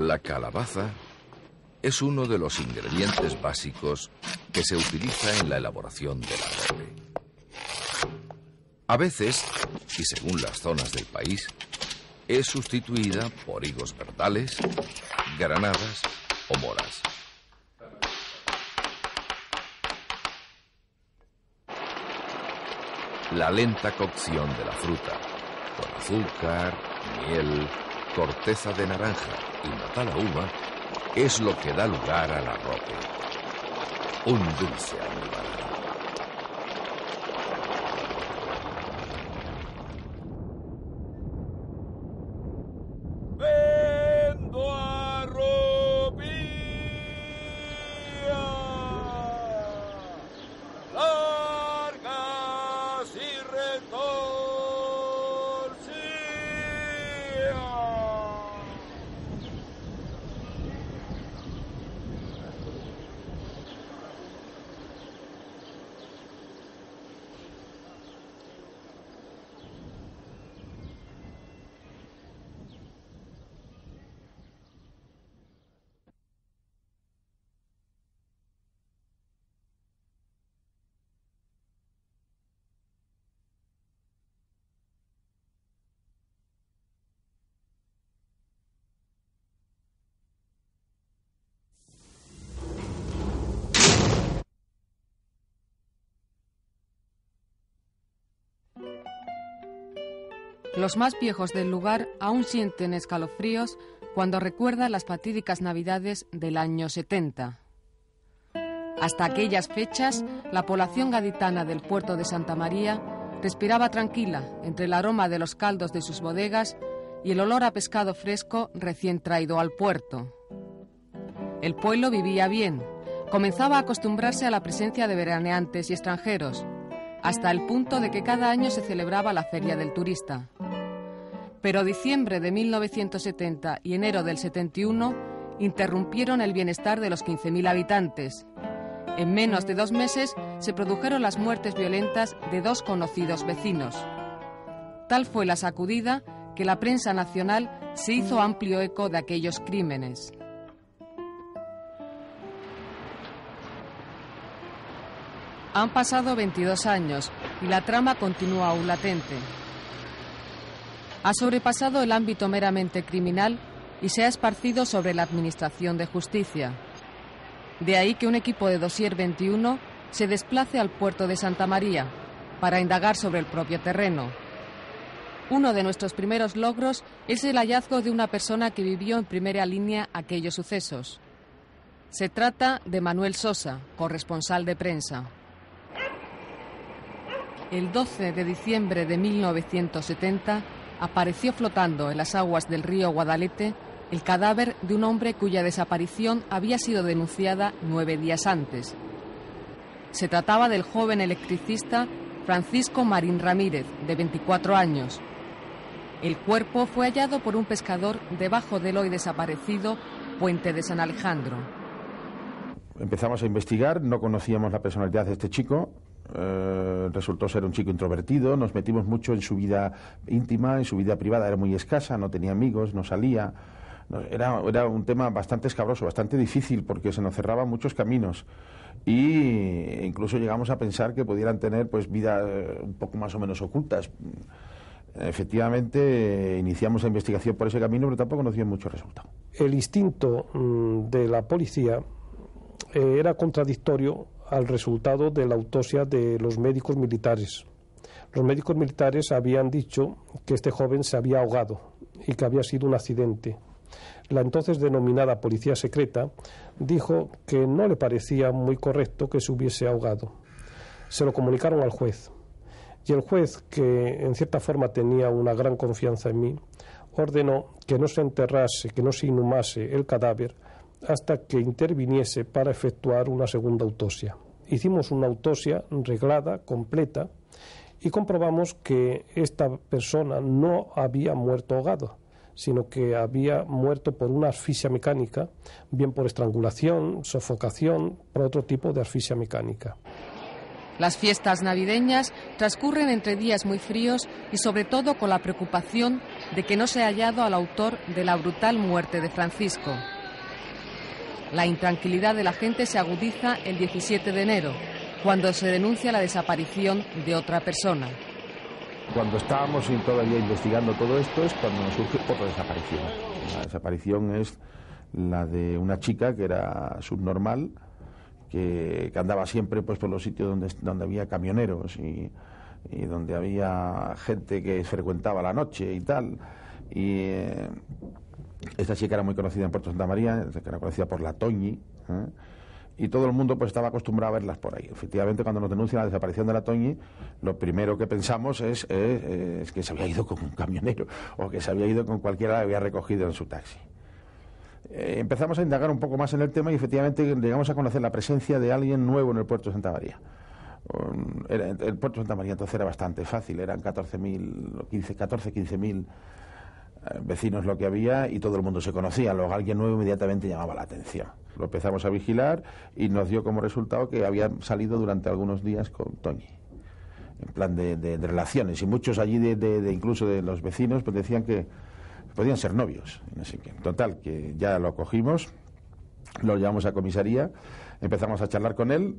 La calabaza es uno de los ingredientes básicos que se utiliza en la elaboración del arrope. A veces, y según las zonas del país, es sustituida por higos verdales, granadas o moras. La lenta cocción de la fruta, con azúcar, miel, corteza de naranja y nata a la uva, es lo que da lugar al arrope. Un dulce almíbar. Los más viejos del lugar aún sienten escalofríos cuando recuerdan las fatídicas navidades del año 70. Hasta aquellas fechas, la población gaditana del puerto de Santa María respiraba tranquila entre el aroma de los caldos de sus bodegas y el olor a pescado fresco recién traído al puerto. El pueblo vivía bien, comenzaba a acostumbrarse a la presencia de veraneantes y extranjeros, hasta el punto de que cada año se celebraba la Feria del Turista. Pero diciembre de 1970 y enero del 71 interrumpieron el bienestar de los 15.000 habitantes. En menos de 2 meses se produjeron las muertes violentas de 2 conocidos vecinos. Tal fue la sacudida que la prensa nacional se hizo amplio eco de aquellos crímenes. Han pasado 22 años y la trama continúa aún latente. Ha sobrepasado el ámbito meramente criminal y se ha esparcido sobre la administración de justicia. De ahí que un equipo de Dossier 21 se desplace al puerto de Santa María para indagar sobre el propio terreno. Uno de nuestros primeros logros es el hallazgo de una persona que vivió en primera línea aquellos sucesos. Se trata de Manuel Sosa, corresponsal de prensa. El 12 de diciembre de 1970 apareció flotando en las aguas del río Guadalete el cadáver de un hombre cuya desaparición había sido denunciada 9 días antes. Se trataba del joven electricista Francisco Marín Ramírez, de 24 años. El cuerpo fue hallado por un pescador debajo del hoy desaparecido puente de San Alejandro. Empezamos a investigar, no conocíamos la personalidad de este chico. Resultó ser un chico introvertido, nos metimos mucho en su vida íntima, en su vida privada, era muy escasa, no tenía amigos, no salía, era un tema bastante escabroso, bastante difícil porque se nos cerraban muchos caminos y incluso llegamos a pensar que pudieran tener pues vidas un poco más o menos ocultas. Efectivamente iniciamos la investigación por ese camino, pero tampoco nos dio mucho resultado. El instinto de la policía era contradictorio al resultado de la autopsia de los médicos militares. Los médicos militares habían dicho que este joven se había ahogado y que había sido un accidente. La entonces denominada policía secreta dijo que no le parecía muy correcto que se hubiese ahogado. Se lo comunicaron al juez y el juez, que en cierta forma tenía una gran confianza en mí, ordenó que no se enterrase, que no se inhumase el cadáver hasta que interviniese para efectuar una segunda autopsia. Hicimos una autopsia reglada, completa, y comprobamos que esta persona no había muerto ahogado, sino que había muerto por una asfixia mecánica, bien por estrangulación, sofocación, por otro tipo de asfixia mecánica. Las fiestas navideñas transcurren entre días muy fríos y sobre todo con la preocupación de que no se ha hallado al autor de la brutal muerte de Francisco. La intranquilidad de la gente se agudiza el 17 de enero, cuando se denuncia la desaparición de otra persona. Cuando estábamos todavía investigando todo esto es cuando nos surge otra desaparición. La desaparición es la de una chica que era subnormal, que andaba siempre pues por los sitios donde había camioneros y donde había gente que frecuentaba la noche y tal. Y esta chica era muy conocida en Puerto Santa María, era conocida por la Toñi, y todo el mundo pues estaba acostumbrado a verlas por ahí. Efectivamente, cuando nos denuncian la desaparición de la Toñi, lo primero que pensamos es que se había ido con un camionero o que se había ido con cualquiera que la había recogido en su taxi. Empezamos a indagar un poco más en el tema y efectivamente llegamos a conocer la presencia de alguien nuevo en el puerto de Santa María. El puerto de Santa María entonces era bastante fácil, eran 15.000 vecinos lo que había y todo el mundo se conocía. Luego alguien nuevo inmediatamente llamaba la atención. Lo empezamos a vigilar y nos dio como resultado que había salido durante algunos días con Toñi, en plan de relaciones, y muchos allí incluso de los vecinos pues decían que podían ser novios, no sé qué. Total, que ya lo cogimos, lo llevamos a comisaría, empezamos a charlar con él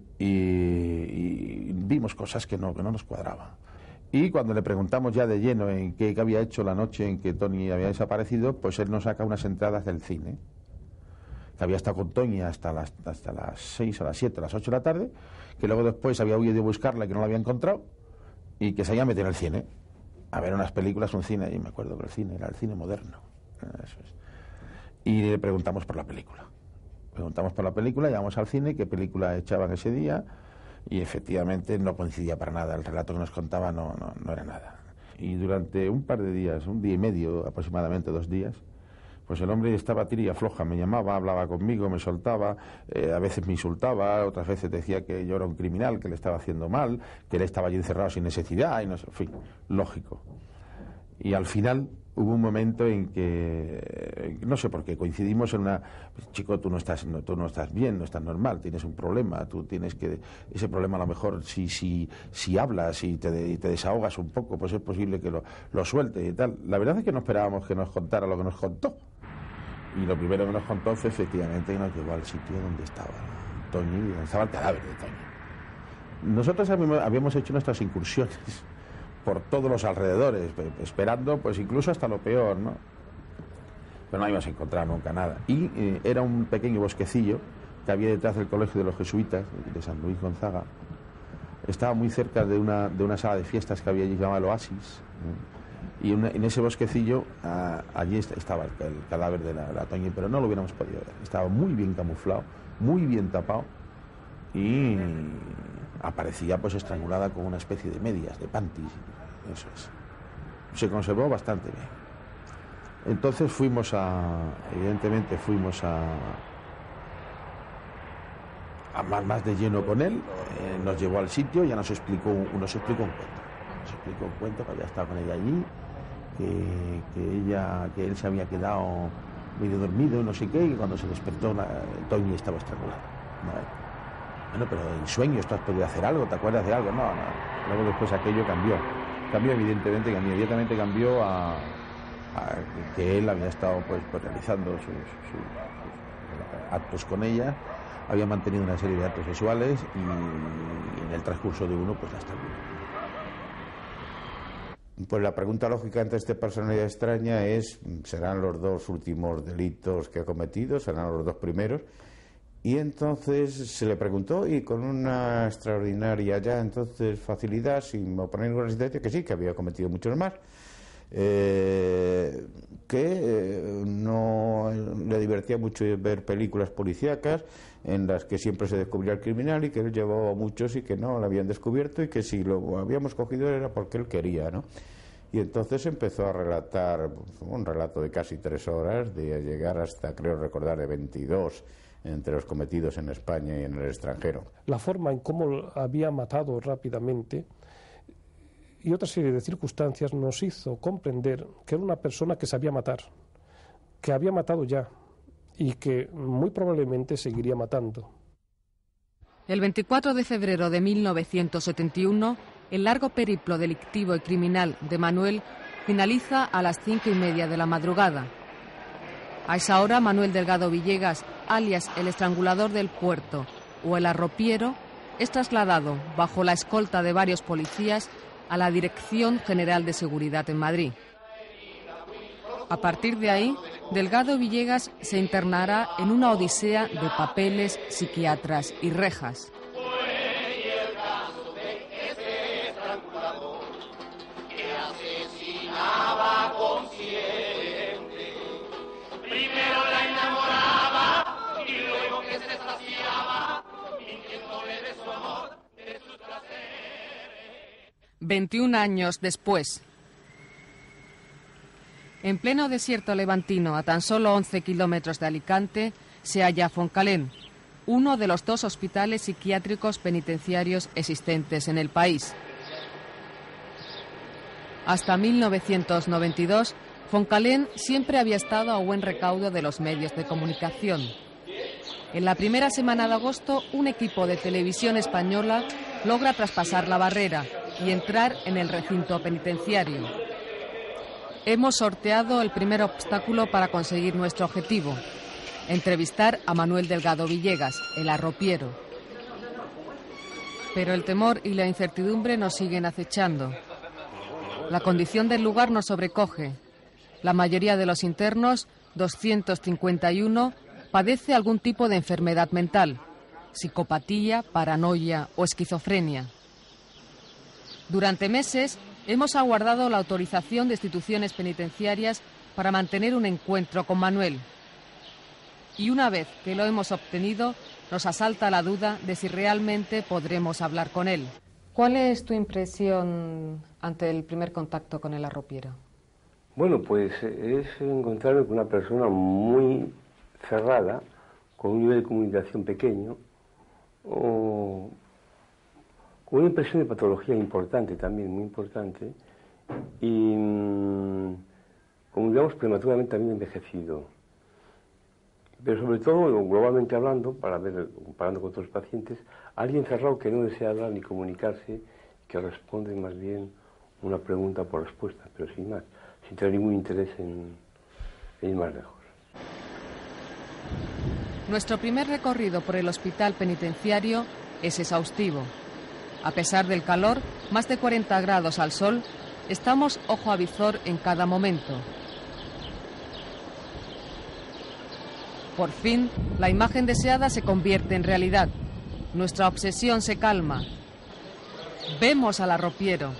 y vimos cosas que no nos cuadraban. Y cuando le preguntamos ya de lleno en qué había hecho la noche en que Toñi había desaparecido, pues él nos saca unas entradas del cine, que había estado con Toñi hasta las 6 o las 7, las 8 de la tarde, que luego después había huido a buscarla y que no la había encontrado, y que se había metido en el cine a ver unas películas, un cine, y me acuerdo que el cine era el cine moderno. Eso es. Y le preguntamos por la película. Llegamos al cine, qué película echaban ese día, y efectivamente no coincidía para nada. El relato que nos contaba no era nada. Y durante un par de días, un día y medio, aproximadamente 2 días, pues el hombre estaba tira y afloja, me llamaba, hablaba conmigo, me soltaba, a veces me insultaba, otras veces decía que yo era un criminal, que le estaba haciendo mal, que él estaba allí encerrado sin necesidad, y no sé, en fin, lógico. Y al final hubo un momento en que, no sé por qué, coincidimos en una... Chico, tú no estás bien, no estás normal, tienes un problema, tú tienes que... Ese problema a lo mejor, si hablas y te desahogas un poco, pues es posible que lo sueltes y tal. La verdad es que no esperábamos que nos contara lo que nos contó. Y lo primero que nos contó fue efectivamente que nos llevó al sitio donde estaba Toñi, donde estaba el cadáver de Toñi. Nosotros habíamos hecho nuestras incursiones por todos los alrededores, esperando pues incluso hasta lo peor, ¿no? Pero no íbamos a encontrar nunca nada. Y era un pequeño bosquecillo que había detrás del colegio de los jesuitas de San Luis Gonzaga. Estaba muy cerca de una sala de fiestas que había allí llamada el Oasis, y en ese bosquecillo allí estaba el cadáver de la Toñi, pero no lo hubiéramos podido ver. Estaba muy bien camuflado, muy bien tapado, y aparecía pues estrangulada con una especie de medias, de panties. Eso es. Se conservó bastante bien. Entonces evidentemente fuimos a más de lleno con él. Nos llevó al sitio, ya nos explicó un cuento. Nos explicó un cuento que había estado con ella allí, que él se había quedado medio dormido, no sé qué, y cuando se despertó Toñi estaba estrangulada. Bueno, pero en sueños tú has podido hacer algo, ¿te acuerdas de algo? No. Luego después aquello cambió. Inmediatamente cambió a que él había estado pues realizando sus actos con ella, había mantenido una serie de actos sexuales y en el transcurso de uno pues la estranguló. Pues la pregunta lógica ante esta personalidad extraña es, ¿serán los 2 últimos delitos que ha cometido? ¿Serán los 2 primeros? Y entonces se le preguntó, y con una extraordinaria ya entonces facilidad, sin oponer ninguna resistencia, que sí, que había cometido muchos más, que no le divertía mucho ver películas policíacas en las que siempre se descubría el criminal, y que él llevaba muchos y que no lo habían descubierto, y que si lo habíamos cogido era porque él quería, ¿no? Y entonces empezó a relatar un relato de casi 3 horas, de llegar hasta, creo recordar, de 22 entre los cometidos en España y en el extranjero. La forma en cómo había matado rápidamente y otra serie de circunstancias nos hizo comprender que era una persona que sabía matar, que había matado ya y que muy probablemente seguiría matando. El 24 de febrero de 1971, el largo periplo delictivo y criminal de Manuel finaliza a las 5:30 de la madrugada. A esa hora, Manuel Delgado Villegas, alias el estrangulador del puerto o el arropiero, es trasladado, bajo la escolta de varios policías, a la Dirección General de Seguridad en Madrid. A partir de ahí, Delgado Villegas se internará en una odisea de papeles, psiquiatras y rejas. Primero la enamoraba y luego que se saciaba, mintiéndole de su amor, de sus placeres. 21 años después. En pleno desierto levantino, a tan solo 11 kilómetros de Alicante, se halla Foncalén, uno de los 2 hospitales psiquiátricos penitenciarios existentes en el país. Hasta 1992, Foncalén siempre había estado a buen recaudo de los medios de comunicación. En la primera semana de agosto, un equipo de televisión española logra traspasar la barrera y entrar en el recinto penitenciario. Hemos sorteado el primer obstáculo para conseguir nuestro objetivo: entrevistar a Manuel Delgado Villegas, el arropiero. Pero el temor y la incertidumbre nos siguen acechando. La condición del lugar nos sobrecoge. La mayoría de los internos, 251, padece algún tipo de enfermedad mental, psicopatía, paranoia o esquizofrenia. Durante meses hemos aguardado la autorización de instituciones penitenciarias para mantener un encuentro con Manuel. Y una vez que lo hemos obtenido, nos asalta la duda de si realmente podremos hablar con él. ¿Cuál es tu impresión ante el primer contacto con el arropiero? Bueno, pues es encontrarme con una persona muy cerrada, con un nivel de comunicación pequeño, con una impresión de patología importante también, muy importante, y como digamos prematuramente también envejecido. Pero sobre todo, globalmente hablando, comparando con otros pacientes, alguien cerrado que no desea hablar ni comunicarse, que responde más bien una pregunta por respuesta, pero sin más, sin tener ningún interés en ir más lejos. Nuestro primer recorrido por el hospital penitenciario es exhaustivo. A pesar del calor, más de 40 grados al sol, estamos ojo a visor en cada momento. Por fin, la imagen deseada se convierte en realidad. Nuestra obsesión se calma. Vemos al arropiero.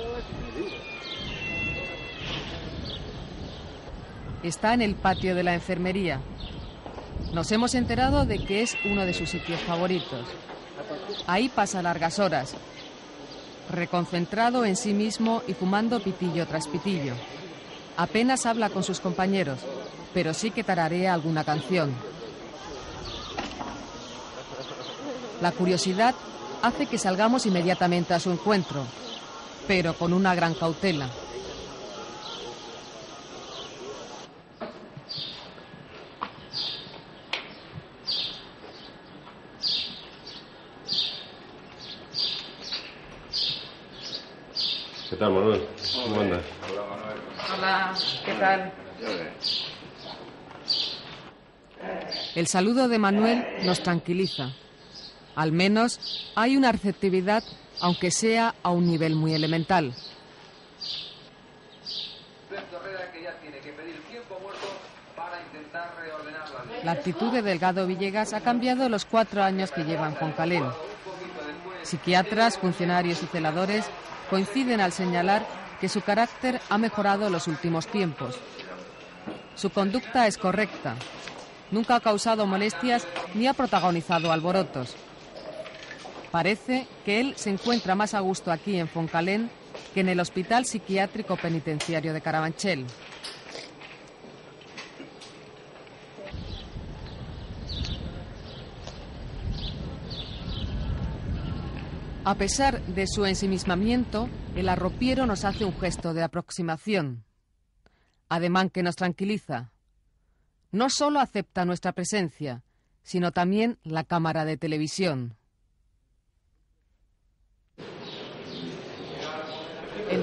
Está en el patio de la enfermería. Nos hemos enterado de que es uno de sus sitios favoritos. Ahí pasa largas horas, reconcentrado en sí mismo y fumando pitillo tras pitillo. Apenas habla con sus compañeros, pero sí que tararea alguna canción. La curiosidad hace que salgamos inmediatamente a su encuentro, pero con una gran cautela. ¿Qué tal, Manuel? ¿Cómo andas? Hola, Manuel. Hola, ¿qué tal? El saludo de Manuel nos tranquiliza. Al menos hay una receptividad, aunque sea a un nivel muy elemental. La actitud de Delgado Villegas ha cambiado en los 4 años que lleva en Foncalén. Psiquiatras, funcionarios y celadores coinciden al señalar que su carácter ha mejorado en los últimos tiempos. Su conducta es correcta. Nunca ha causado molestias ni ha protagonizado alborotos. Parece que él se encuentra más a gusto aquí en Foncalén que en el Hospital Psiquiátrico Penitenciario de Carabanchel. A pesar de su ensimismamiento, el arropiero nos hace un gesto de aproximación, ademán que nos tranquiliza. No solo acepta nuestra presencia, sino también la cámara de televisión.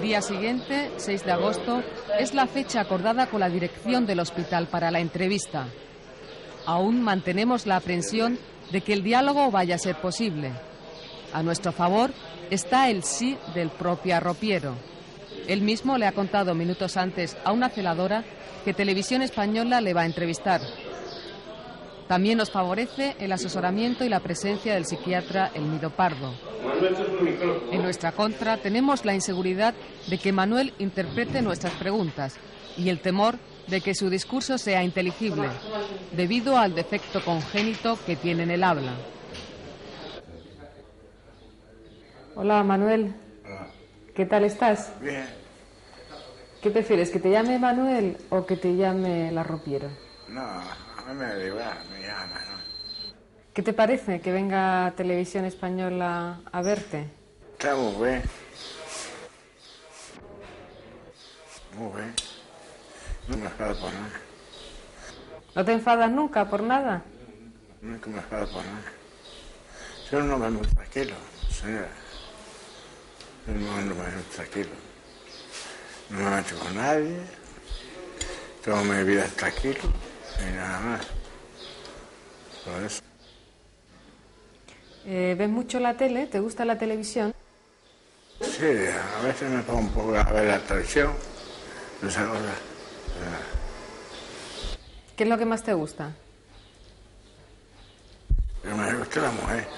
día siguiente, 6 de agosto, es la fecha acordada con la dirección del hospital para la entrevista. Aún mantenemos la aprensión de que el diálogo vaya a ser posible. A nuestro favor está el sí del propio arropiero. Él mismo le ha contado minutos antes a una celadora que Televisión Española le va a entrevistar. También nos favorece el asesoramiento y la presencia del psiquiatra Elmido Pardo. En nuestra contra tenemos la inseguridad de que Manuel interprete nuestras preguntas y el temor de que su discurso sea inteligible, debido al defecto congénito que tiene en el habla. Hola, Manuel. ¿Qué tal estás? Bien. ¿Qué prefieres, que te llame Manuel o que te llame el arropiero? No, a mí me da igual, me llama, ¿no? ¿Qué te parece que venga Televisión Española a verte? Está muy bien. Muy bien. No me enfado por nada. ¿No te enfadas nunca por nada? Nunca me enfado por nada. Soy un hombre muy tranquilo, señora. Soy un hombre muy tranquilo. No me meto con nadie. Toda mi vida es tranquilo y nada más. Por eso. ¿Ves mucho la tele? ¿Te gusta la televisión? Sí, a veces me pongo un poco a ver la televisión. Esa cosa. ¿Qué es lo que más te gusta? Que me gusta la mujer.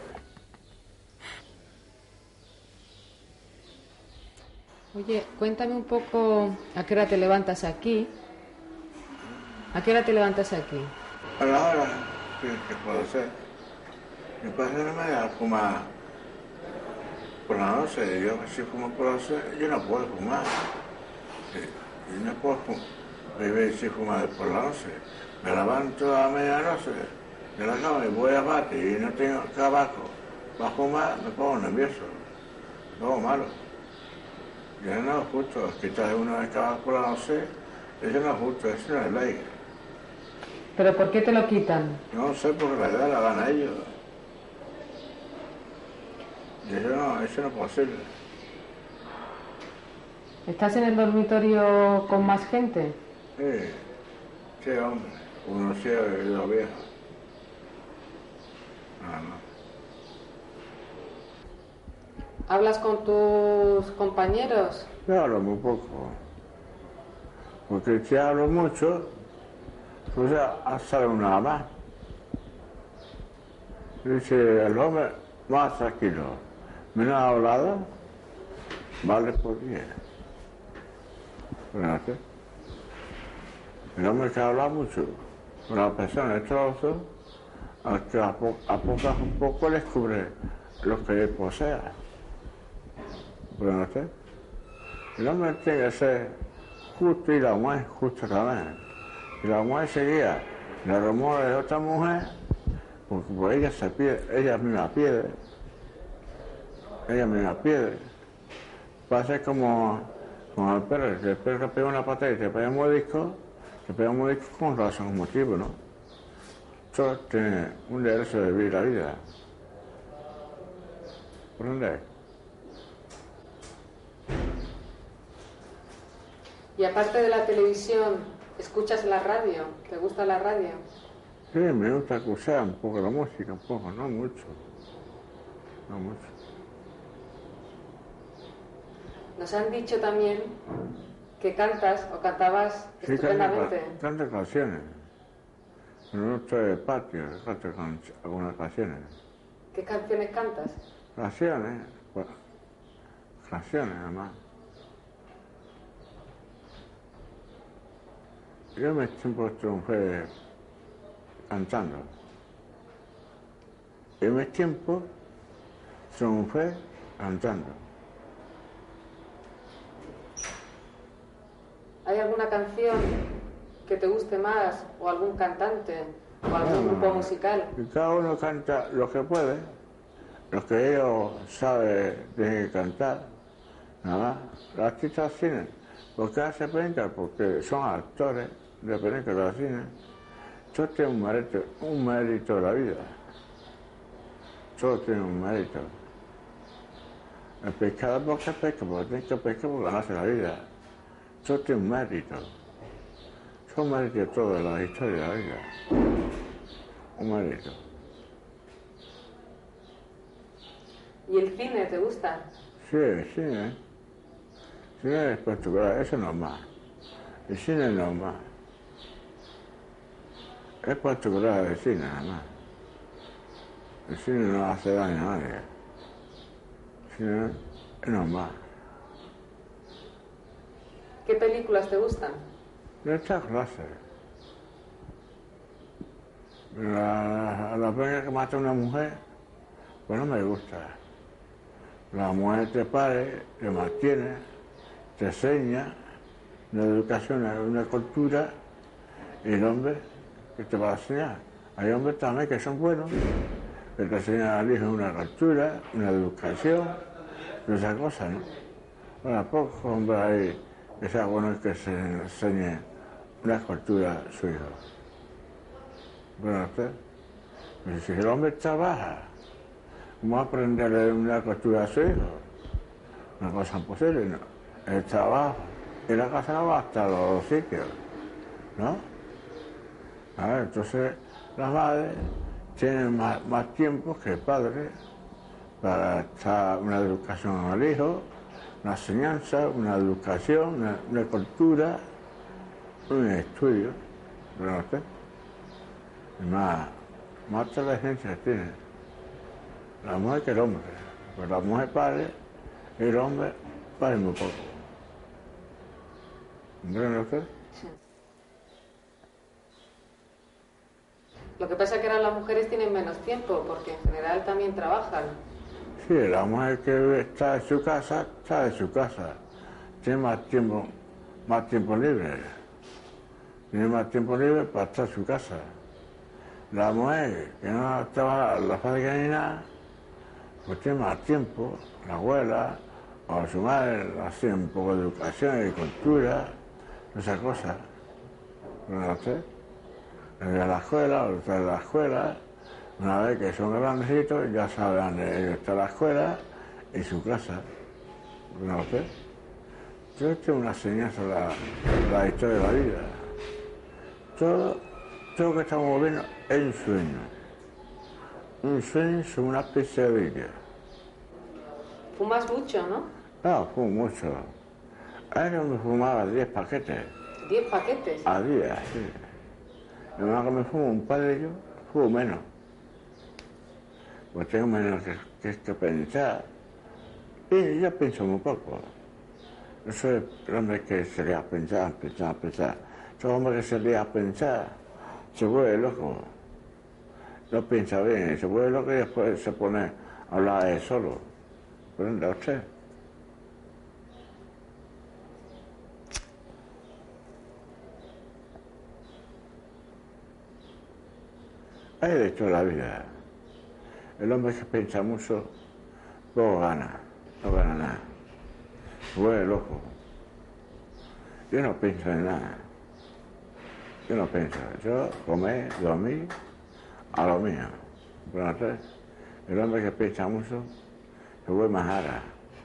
Oye, cuéntame un poco a qué hora te levantas aquí. ¿A qué hora te levantas aquí? A la hora, ¿qué puedo hacer? Mi padre no me deja fumar por la noche. Yo si fumo por la noche, yo no puedo fumar. Yo no puedo vivir sin fumar por la noche. Me levanto a medianoche de la cama y voy a batir y no tengo tabaco para fumar, me pongo nervioso, me pongo malo. Yo no es justo, quitar uno de tabaco por la noche, eso no es justo, eso no es ley. ¿Pero por qué te lo quitan? No sé, porque la edad la dan a ellos. Y eso no es posible. ¿Estás en el dormitorio con más gente? Sí, hombre, uno ciego y dos viejos. Nada más. ¿Hablas con tus compañeros? Yo hablo muy poco. Porque si hablo mucho, pues ya sale una nada más. Dice el hombre más tranquilo, menos hablado, vale por 10. El hombre que habla mucho, una persona es trozo, hasta a poco un poco descubre lo que posea. El hombre tiene que ser justo y la mujer justo también. Y la mujer seguía los rumores de otra mujer, porque por ella se pierde, ella misma pierde. Pasa como el perro, que el perro pega una patada y te pega un mordisco con razón, con motivo, ¿no? Todo tiene un derecho de vivir la vida. ¿Por dónde? Y aparte de la televisión, ¿escuchas la radio? ¿Te gusta la radio? Sí, me gusta escuchar un poco la música, un poco, no mucho. Nos han dicho también que cantas o cantabas estupendamente. Canto canciones. No estoy de patio, canto algunas canciones. ¿Qué canciones cantas? Canciones, pues, canciones además. Yo me siempre triunfé cantando. En mi tiempo triunfé cantando. ¿Hay alguna canción que te guste más, o algún cantante, o algún grupo musical? Y cada uno canta lo que puede, lo que ellos saben de cantar, nada más. Los artistas cine, ¿por qué hace películas? Porque son actores de películas de cine. Todo tiene un mérito de la vida. Todo tiene un mérito. El pescador porque pesca, porque tiene que pescar porque ganarse la vida. Eso tiene un mérito. Son méritos todos de la historia de la vida. Un mérito. ¿Y el cine te gusta? Sí, el cine. El cine es particular, eso es normal. El cine es normal. Es particular el cine, nada más. El cine no hace daño a nadie. El cine es normal. ¿Qué películas te gustan? De esta clase. La pena que mata a una mujer, pues no me gusta. La mujer te pare, te mantiene, te enseña una educación, una cultura, y el hombre que te va a enseñar. Hay hombres también que son buenos, que te enseñan al hijo una cultura, una educación, y esas cosas, ¿no? Bueno, pocos hombres hay que sea bueno que se enseñe una cultura a su hijo. Bueno, usted, pues si el hombre trabaja, ¿cómo aprenderle una cultura a su hijo? Una cosa imposible, ¿no? El trabajo y la casa no va hasta los dos sitios, ¿no? A ver, entonces las madres tienen más tiempo que el padre para dar una educación al hijo, una enseñanza, una educación, una cultura, un estudio, ¿no usted? Y más inteligencia tiene la mujer que el hombre. Pues la mujer pare, el hombre pare muy poco. ¿Entiende usted? Sí. Lo que pasa es que ahora las mujeres tienen menos tiempo, porque en general también trabajan. Sí, la mujer que está en su casa, está en su casa. Tiene más tiempo libre. Tiene más tiempo libre para estar en su casa. La mujer que no trabaja en la fábrica ni nada, pues tiene más tiempo. La abuela o su madre le hacía un poco de educación y cultura, esas cosas. ¿No sé? De la escuela, o de la escuela, una vez que son grandecitos, ya saben dónde está la escuela y su casa. ¿No sé? Todo esto es una enseñanza de la historia de la vida. Todo lo que estamos viendo es un sueño. Un sueño es una pesadilla. Fumas mucho, ¿no? No, fumo mucho. Ahora me fumaba 10 paquetes. ¿10 paquetes? A día, sí. Además que me fumo un par de ellos, fumo menos. Pues tengo menos que pensar. Y yo pienso muy poco. Yo soy el hombre que se lía a pensar. Soy hombre que se lía a pensar, se vuelve loco. No piensa bien, se vuelve loco y después se pone a hablar de él solo. ¿Comprende usted? Hay de toda la vida. El hombre que piensa mucho, poco gana, no gana nada. Se vuelve loco. Yo no pienso en nada. Yo no pienso. Yo comer, dormir, a lo mío. Pero el hombre que piensa mucho, se vuelve más jara.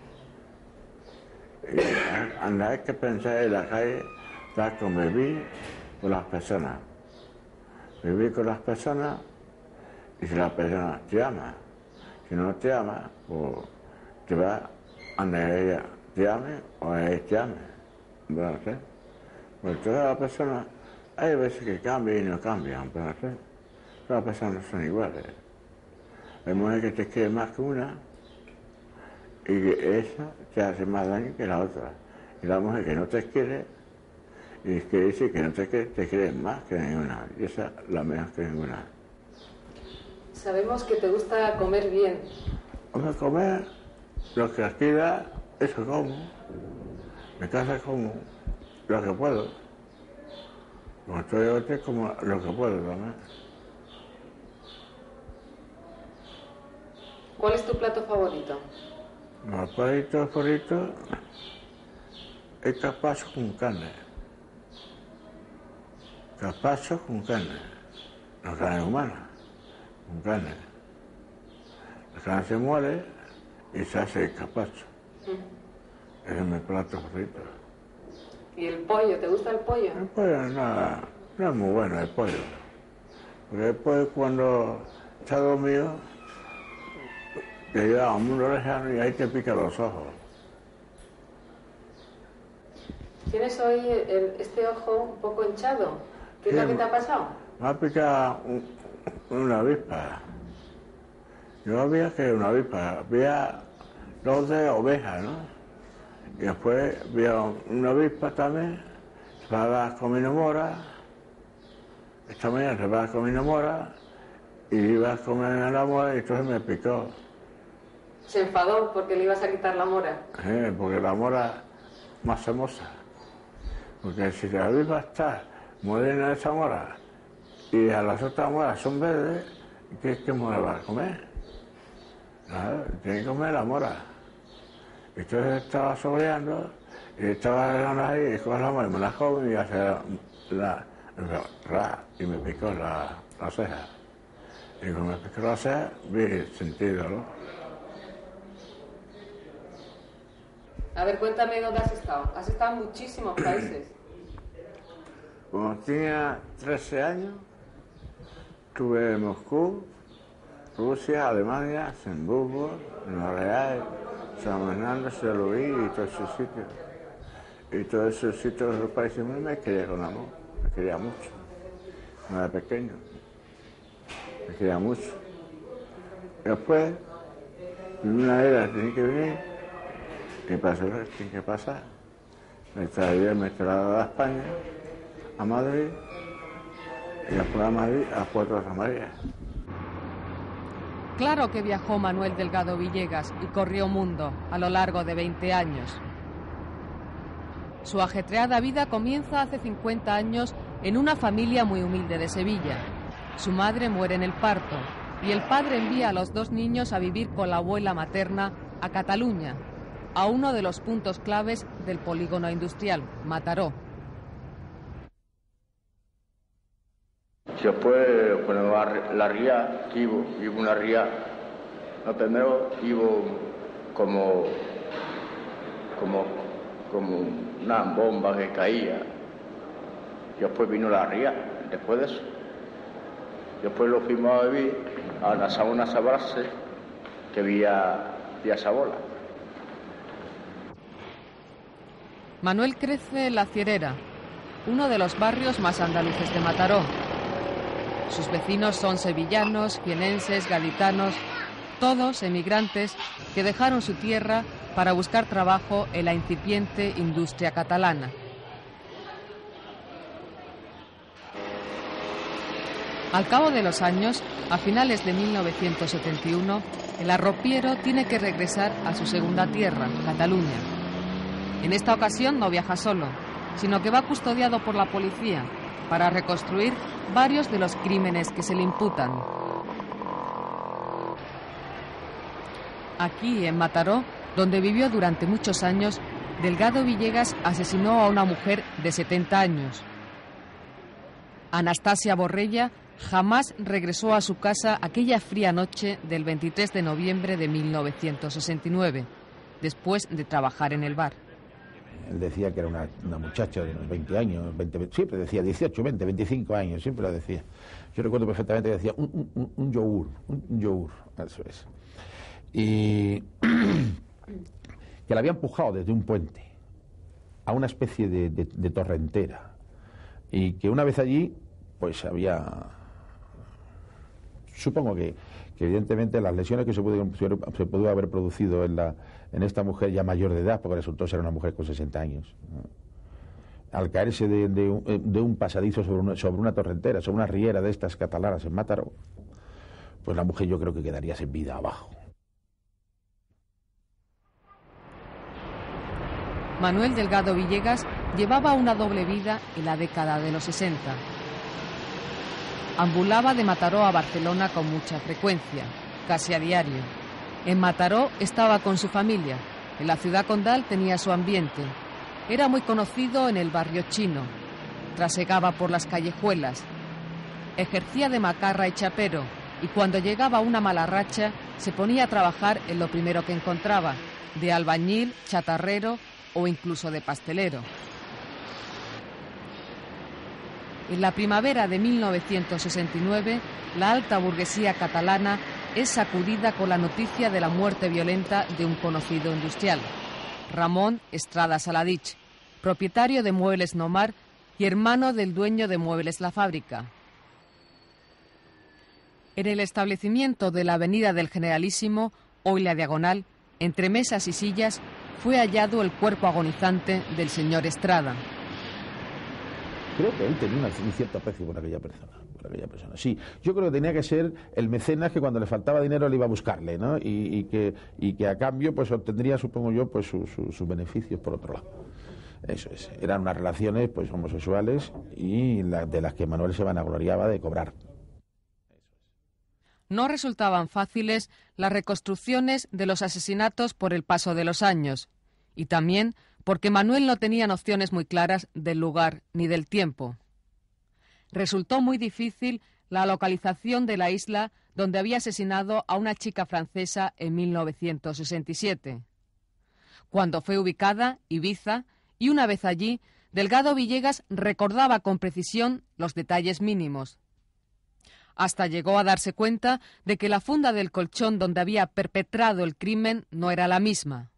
Y andar que pensar en la calle, dar convivir con las personas. Vivir con las personas y si la persona te ama. Si no te ama, pues te va a donde ella te ame o él te ame. ¿Verdad? Pues todas las personas, hay veces que cambian y no cambian, ¿verdad? Todas las personas no son iguales. Hay mujeres que te quieren más que una y que esa te hace más daño que la otra. Y la mujer que no te quiere y que dice que no te quiere más que ninguna. Y esa es la mejor que ninguna. Sabemos que te gusta comer bien. Hombre, comer, lo que aquí da, eso como. Mi casa como lo que puedo. Cuando estoy hotel como lo que puedo también. ¿Cuál es tu plato favorito? Mi plato favorito es gazpacho con carne. Gazpacho con carne. No carne humana, con carne. La carne se muele y se hace el capacho. Ese es mi plato favorito. ¿Y el pollo? ¿Te gusta el pollo? El pollo no es muy bueno, el pollo. Porque después cuando está dormido, te lleva a un mundo lejano y ahí te pica los ojos. ¿Tienes hoy este ojo un poco hinchado? ¿Qué es Sí, lo que te ha pasado? Me ha picado una avispa. Yo no había que una avispa, había 12 ovejas, ¿no? Y después había una avispa también, se va comiendo mora. Esta mañana se va comiendo mora y iba a comer la mora y entonces me picó. Se enfadó porque le ibas a quitar la mora. Porque la mora más hermosa. Porque si la avispa está morena esa mora y a las otras moras son verdes, ¿qué mora va a comer? Nada, tiene que comer la mora. Entonces estaba sobreando y estaba agarrando ahí y con la mora me la como y hace y me picó la ceja. Y cuando me picó la ceja, sentí dolor. A ver, cuéntame dónde has estado. Has estado en muchísimos países. Cuando tenía 13 años, estuve en Moscú, Rusia, Alemania, Hamburgo, Nueva Real, San Fernando, San Luis y todos esos sitios. Y todos esos sitios de los países me quería con amor, me quería mucho. No era pequeño, me quería mucho. Y después, en una era tenía que venir, y para eso tiene que pasar. Me trasladaba a España, a Madrid, y después a Madrid, a Puerto de María. Claro que viajó Manuel Delgado Villegas y corrió mundo a lo largo de 20 años. Su ajetreada vida comienza hace 50 años en una familia muy humilde de Sevilla. Su madre muere en el parto y el padre envía a los 2 niños a vivir con la abuela materna a Cataluña, a uno de los puntos claves del polígono industrial, Mataró. Después, cuando la ría, iba una ría, lo primero iba como una bomba que caía. Y después vino la ría, después de eso. Después lo fuimos a vivir a la sauna Sabrase, que había Sabola. Manuel crece en La Cierera, uno de los barrios más andaluces de Mataró. Sus vecinos son sevillanos, jienenses, gaditanos, todos emigrantes que dejaron su tierra para buscar trabajo en la incipiente industria catalana. Al cabo de los años, a finales de 1971, el arropiero tiene que regresar a su segunda tierra, Cataluña. En esta ocasión no viaja solo, sino que va custodiado por la policía para reconstruir varios de los crímenes que se le imputan. Aquí, en Mataró, donde vivió durante muchos años, Delgado Villegas asesinó a una mujer de 70 años. Anastasia Borrella jamás regresó a su casa aquella fría noche del 23 de noviembre de 1969, después de trabajar en el bar. Él decía que era una muchacha de unos 20 años, siempre decía 18, 20, 25 años, siempre lo decía. Yo recuerdo perfectamente que decía un yogur, eso es. Y que la había empujado desde un puente a una especie de torrentera. Y que una vez allí, pues había... Supongo que evidentemente las lesiones que se pudo haber producido en esta mujer ya mayor de edad, porque resultó ser una mujer con 60 años, ¿no? Al caerse de un pasadizo sobre una torrentera, sobre una riera de estas catalanas en Mataró, pues la mujer yo creo que quedaría sin vida abajo. Manuel Delgado Villegas llevaba una doble vida en la década de los 60. Ambulaba de Mataró a Barcelona con mucha frecuencia, casi a diario. En Mataró estaba con su familia. En la ciudad condal tenía su ambiente. Era muy conocido en el barrio chino. Trasegaba por las callejuelas. Ejercía de macarra y chapero y cuando llegaba una mala racha se ponía a trabajar en lo primero que encontraba, de albañil, chatarrero o incluso de pastelero. En la primavera de 1969, la alta burguesía catalana es sacudida con la noticia de la muerte violenta de un conocido industrial, Ramón Estrada Saladich, propietario de Muebles Nomar y hermano del dueño de Muebles La Fábrica. En el establecimiento de la Avenida del Generalísimo, hoy la Diagonal, entre mesas y sillas, fue hallado el cuerpo agonizante del señor Estrada. Creo que él tenía un cierto aprecio por aquella persona. Sí, yo creo que tenía que ser el mecenas que cuando le faltaba dinero le iba a buscarle, ¿no? Y que a cambio pues obtendría, supongo yo, pues sus beneficios por otro lado. Eso es. Eran unas relaciones pues homosexuales y de las que Manuel se vanagloriaba de cobrar. No resultaban fáciles las reconstrucciones de los asesinatos por el paso de los años, y también porque Manuel no tenía nociones muy claras del lugar ni del tiempo. Resultó muy difícil la localización de la isla donde había asesinado a una chica francesa en 1967. Cuando fue ubicada, Ibiza, y una vez allí, Delgado Villegas recordaba con precisión los detalles mínimos. Hasta llegó a darse cuenta de que la funda del colchón donde había perpetrado el crimen no era la misma.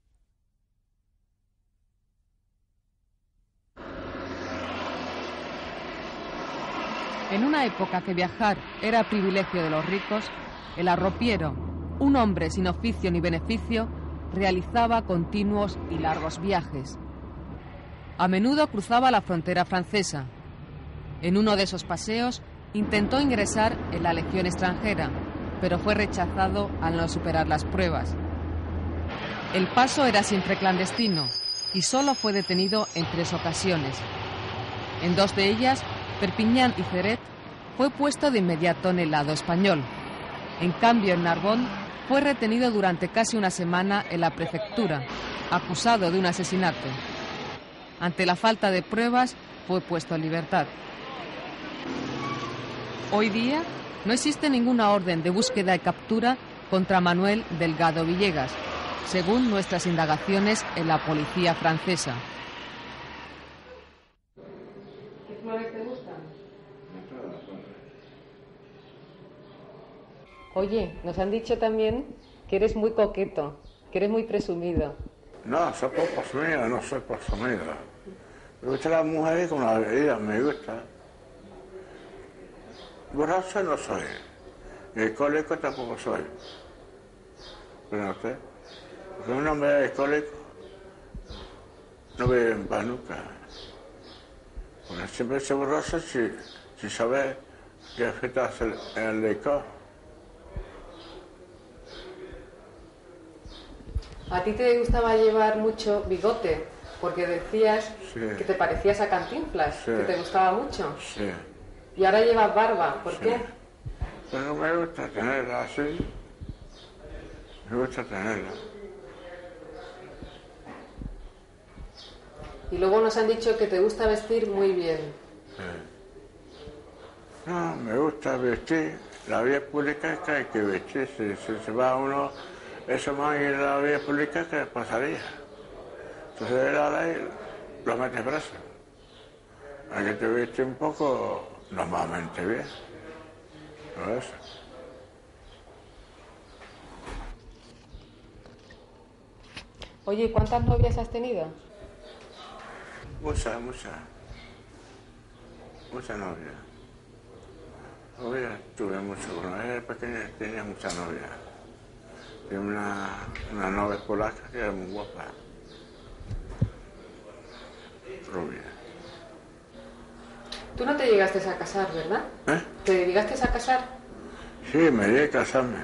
En una época que viajar era privilegio de los ricos, el arropiero, un hombre sin oficio ni beneficio, realizaba continuos y largos viajes. A menudo cruzaba la frontera francesa. En uno de esos paseos intentó ingresar en la Legión extranjera, pero fue rechazado al no superar las pruebas. El paso era siempre clandestino y solo fue detenido en 3 ocasiones. En 2 de ellas, Perpiñán y Ceret, fue puesto de inmediato en el lado español. En cambio, en Narbonne fue retenido durante casi una semana en la prefectura, acusado de un asesinato. Ante la falta de pruebas, fue puesto en libertad. Hoy día no existe ninguna orden de búsqueda y captura contra Manuel Delgado Villegas, según nuestras indagaciones en la policía francesa. ¿Qué flores te gustan? Oye, nos han dicho también que eres muy coqueto, que eres muy presumido. No, soy por presumido, no soy presumido. Me gustan las mujeres con la bebida, me gusta. Borracho no soy. Y alcohólico tampoco soy. Pero no sé. Porque un hombre alcohólico no vive en paz nunca. Porque siempre se borracho si sabe que afecta el licor. A ti te gustaba llevar mucho bigote, porque decías que te parecías a Cantinflas, que te gustaba mucho. Sí. Y ahora llevas barba, ¿por qué? Pero me gusta tenerla así. Me gusta tenerla. Y luego nos han dicho que te gusta vestir muy bien. No, me gusta vestir. La vía pública es que hay que vestir. Si se va uno, eso más en la vía pública que pasaría. Entonces la ley lo mete preso. Hay que te viste un poco normalmente bien. Todo eso. Oye, ¿cuántas novias has tenido? Muchas novias. Novias tuve mucho. Cuando era pequeña tenía muchas novias. Tenía una novia polaca que era muy guapa. Rubia. Tú no te llegaste a casar, ¿verdad? ¿Eh? ¿Te llegaste a casar? Sí, me llegué a casarme.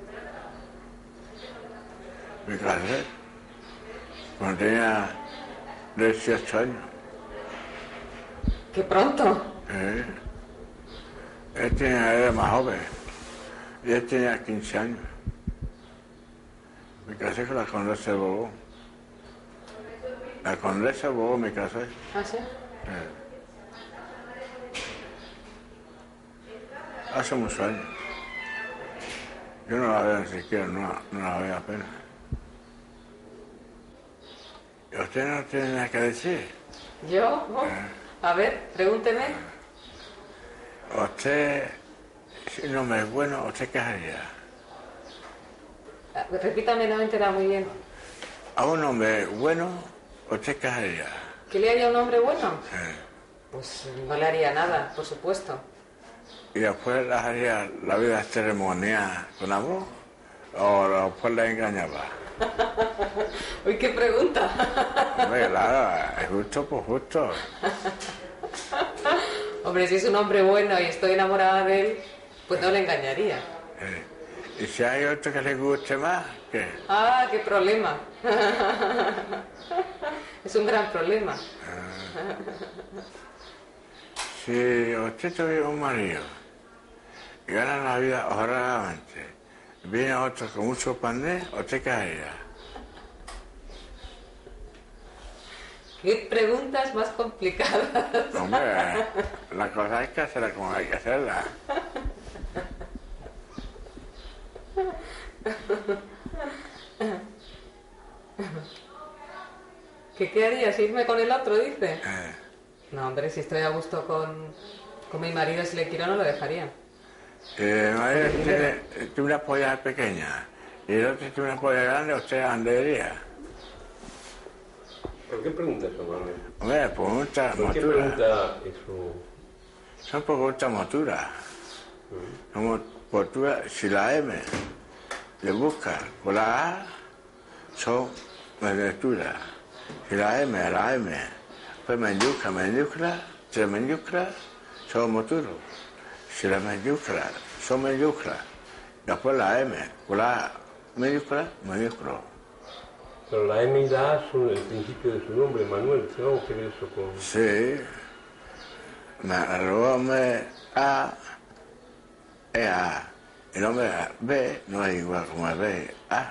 Me casé cuando tenía 18 años. ¡Qué pronto! Era más joven. Y él tenía 15 años. Me casé con la condesa de Bobó. La condesa de Bobó me casé. ¿Ah, sí? Hace muchos años. Yo no la veo ni siquiera, no la veo apenas. ¿Y usted no tiene nada que decir? ¿Yo? A ver, pregúnteme. Usted, si un hombre es bueno, ¿usted qué haría? Repítame, no me he enterado muy bien. A un hombre bueno, ¿usted qué haría? ¿Qué le haría a un hombre bueno? Sí. Pues no le haría nada, por supuesto. ¿Y después le haría la vida ceremonial con amor? ¿O después le engañaba? Uy, qué pregunta. Hombre, claro, es justo por justo. Hombre, si es un hombre bueno y estoy enamorada de él, pues no le engañaría. ¿Y si hay otro que le guste más? ¿Qué? Ah, qué problema. Es un gran problema. Si usted tuviera un marido y gana la vida honradamente, viene otro con mucho pandé, ¿usted qué haría? ¿Qué preguntas más complicadas? Hombre, la cosa es que hacerla como hay que hacerla. ¿Qué harías? ¿Irme con el otro, dice? No, hombre, si estoy a gusto con mi marido, si le quiero, no lo dejaría. Mi marido tiene una polla pequeña y el otro tiene una polla grande, ¿usted a dónde iría? ¿Por qué pregunta eso, Manuel? Hombre, pregunta ¿Por qué motura. pregunta eso? Son preguntas moturas. Como motura, si la M le busca con la A, son mayúsculas. Si la M, pues mayúscula, tres mayúsculas, son moturos. Si las mayúsculas son mayúsculas, después la M con la A mayúscula. Pero la M y la A son el principio de su nombre, Manuel. ¿Qué vamos a ver eso con...? Sí. Luego A es A. El nombre B no es igual como el B.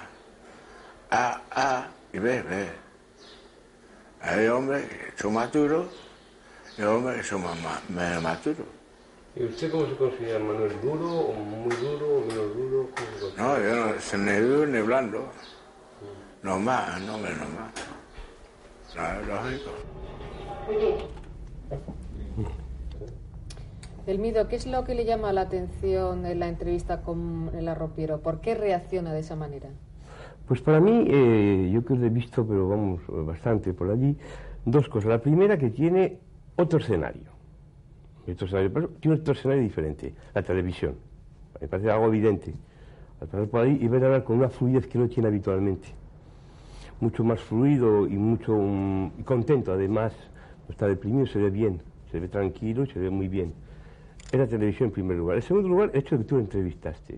A y B. Hay hombres que son maturos y hombres que son menos maturos. ¿Y usted cómo se considera, Manuel? ¿Duro o muy duro o menos duro? ¿Cómo se considera? No, yo no soy ni duro ni blando. Normal. No, es lógico. Elmido, ¿qué es lo que le llama la atención en la entrevista con el arropiero? ¿Por qué reacciona de esa manera? Pues para mí, yo que os he visto, pero vamos, bastante por allí, dos cosas. La primera, que tiene otro escenario. Pero tiene otro escenario diferente, la televisión. Me parece algo evidente. Al pasar por ahí y ver hablar con una fluidez que no tiene habitualmente. Mucho más fluido y mucho y contento, además. No está deprimido, se ve bien, se ve tranquilo y se ve muy bien. Es la televisión en primer lugar. En segundo lugar, el hecho de que tú entrevistaste.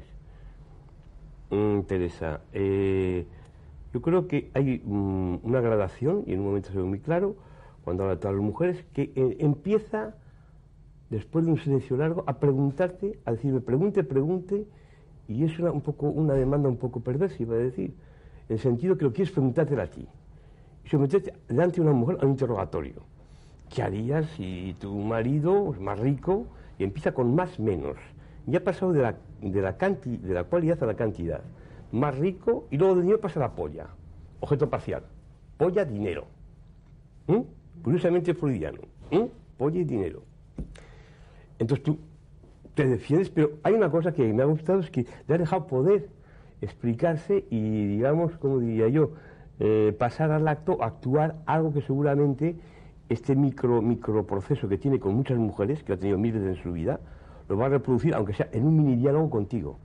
Teresa, yo creo que hay una gradación, y en un momento se ve muy claro, cuando habla de todas las mujeres, que empieza, después de un silencio largo, a preguntarte, a decirme, pregunte, y es una demanda un poco perversa, iba a decir, en el sentido que lo quieres preguntártela a ti, y someterte delante de una mujer a un interrogatorio. ¿Qué harías si tu marido es más rico? Y empieza con más menos. Ya ha pasado de la cualidad a la cantidad. Más rico, y luego de dinero pasa la polla. Objeto parcial. Polla, dinero. Curiosamente freudiano. Polla y dinero. Entonces tú te defiendes, pero hay una cosa que me ha gustado, es que le has dejado poder explicarse y, digamos, como diría yo, pasar al acto, actuar algo que seguramente este microproceso que tiene con muchas mujeres, que ha tenido miles en su vida, lo va a reproducir, aunque sea en un mini diálogo contigo.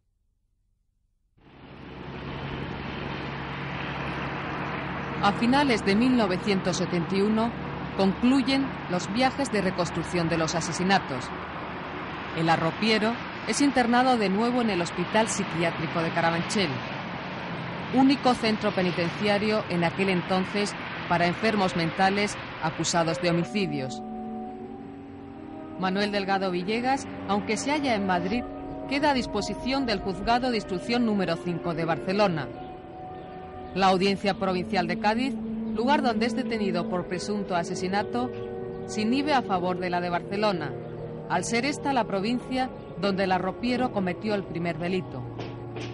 A finales de 1971 concluyen los viajes de reconstrucción de los asesinatos. El arropiero es internado de nuevo en el Hospital Psiquiátrico de Carabanchel, único centro penitenciario en aquel entonces para enfermos mentales acusados de homicidios. Manuel Delgado Villegas, aunque se halla en Madrid, queda a disposición del Juzgado de Instrucción número 5 de Barcelona. La Audiencia Provincial de Cádiz, lugar donde es detenido por presunto asesinato, se inhibe a favor de la de Barcelona, al ser esta la provincia donde el arropiero cometió el primer delito.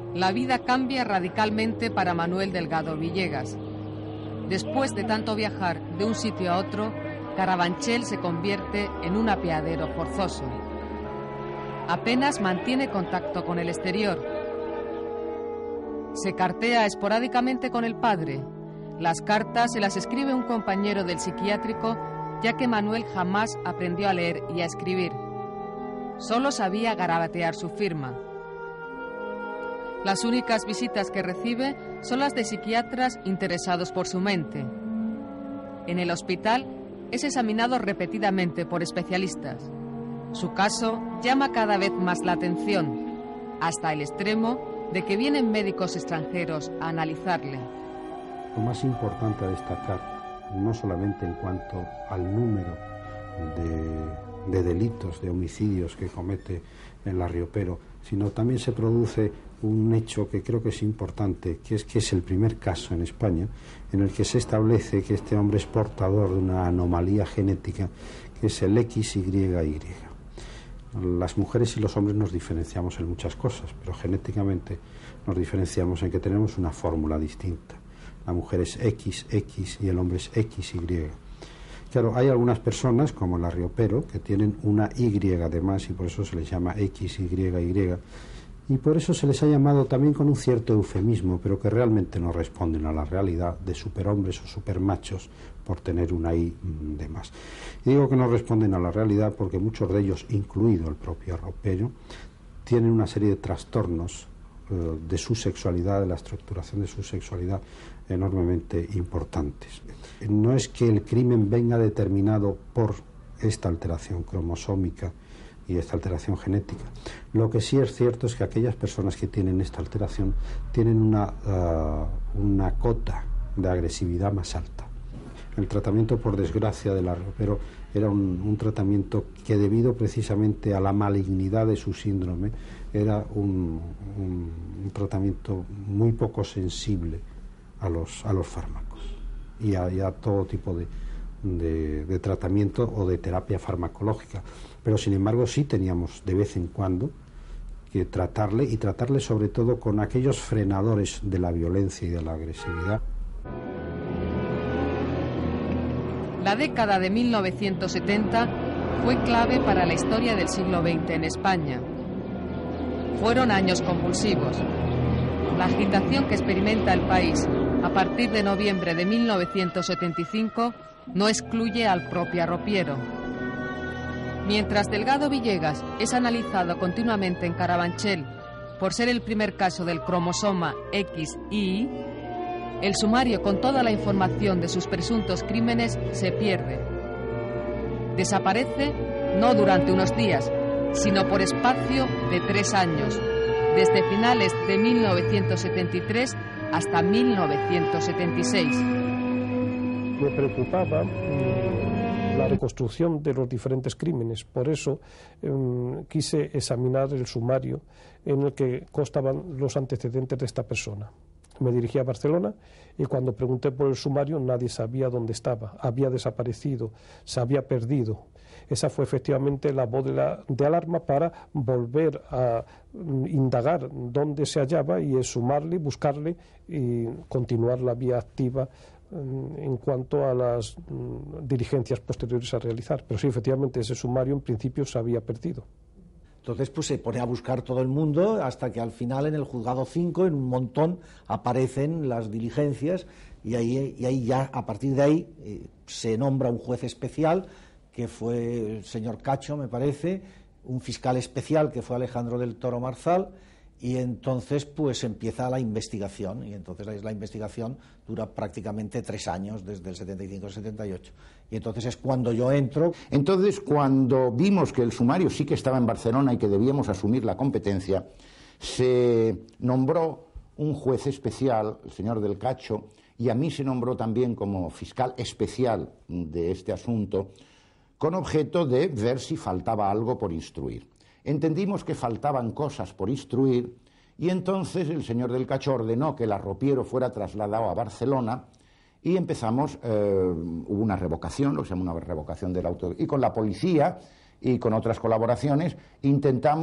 la vida cambia radicalmente para Manuel Delgado Villegas. Después de tanto viajar de un sitio a otro, Carabanchel se convierte en un apeadero forzoso. Apenas mantiene contacto con el exterior. Se cartea esporádicamente con el padre. Las cartas se las escribe un compañero del psiquiátrico, ya que Manuel jamás aprendió a leer y a escribir. Solo sabía garabatear su firma. Las únicas visitas que recibe son las de psiquiatras interesados por su mente. En el hospital es examinado repetidamente por especialistas. Su caso llama cada vez más la atención, hasta el extremo de que vienen médicos extranjeros a analizarle. Lo más importante a destacar, no solamente en cuanto al número de delitos, de homicidios que comete en La Riopero, sino también se produce un hecho que creo que es importante, que es el primer caso en España en el que se establece que este hombre es portador de una anomalía genética, que es el XYY. Las mujeres y los hombres nos diferenciamos en muchas cosas, pero genéticamente nos diferenciamos en que tenemos una fórmula distinta. La mujer es XX y el hombre es XY. Claro, hay algunas personas, como La Riopero, que tienen una Y además y por eso se les llama XYY, y por eso se les ha llamado también con un cierto eufemismo, pero que realmente no responden a la realidad de superhombres o supermachos por tener una Y de más. Y digo que no responden a la realidad porque muchos de ellos, incluido el propio Riopero, tienen una serie de trastornos de su sexualidad, de la estructuración de su sexualidad, enormemente importantes. No es que el crimen venga determinado por esta alteración cromosómica y esta alteración genética. Lo que sí es cierto es que aquellas personas que tienen esta alteración tienen una cota de agresividad más alta. El tratamiento, por desgracia, de La Riopero era un tratamiento que, debido precisamente a la malignidad de su síndrome, era un tratamiento muy poco sensible a los fármacos y a todo tipo de tratamiento o de terapia farmacológica. Pero sin embargo sí teníamos de vez en cuando que tratarle sobre todo con aquellos frenadores de la violencia y de la agresividad. La década de 1970 fue clave para la historia del siglo XX en España. Fueron años convulsivos. La agitación que experimenta el país a partir de noviembre de 1975 no excluye al propio Riopero. Mientras Delgado Villegas es analizado continuamente en Carabanchel por ser el primer caso del cromosoma XY, el sumario con toda la información de sus presuntos crímenes se pierde. Desaparece no durante unos días, sino por espacio de 3 años, desde finales de 1973 hasta 1976. Me preocupaba la reconstrucción de los diferentes crímenes, por eso quise examinar el sumario en el que constaban los antecedentes de esta persona. Me dirigí a Barcelona y cuando pregunté por el sumario nadie sabía dónde estaba, había desaparecido, se había perdido. Esa fue efectivamente la voz de alarma para volver a indagar dónde se hallaba y exhumarle, buscarle y continuar la vía activa en cuanto a las diligencias posteriores a realizar. Pero sí, efectivamente, ese sumario en principio se había perdido. Entonces pues se pone a buscar todo el mundo hasta que al final en el juzgado 5 en un montón aparecen las diligencias y ahí ya a partir de ahí se nombra un juez especial que fue el señor Cacho, me parece, un fiscal especial que fue Alejandro del Toro Marzal, y entonces pues empieza la investigación, y entonces la investigación dura prácticamente 3 años, desde el 75 al 78, y entonces es cuando yo entro. Entonces, cuando vimos que el sumario sí que estaba en Barcelona y que debíamos asumir la competencia, se nombró un juez especial, el señor del Cacho, y a mí se nombró también como fiscal especial de este asunto, con objeto de ver si faltaba algo por instruir. Entendimos que faltaban cosas por instruir y entonces el señor del Cacho ordenó que el Riopero fuera trasladado a Barcelona y empezamos, hubo una revocación, lo que se llama una revocación del auto, y con la policía y con otras colaboraciones intentamos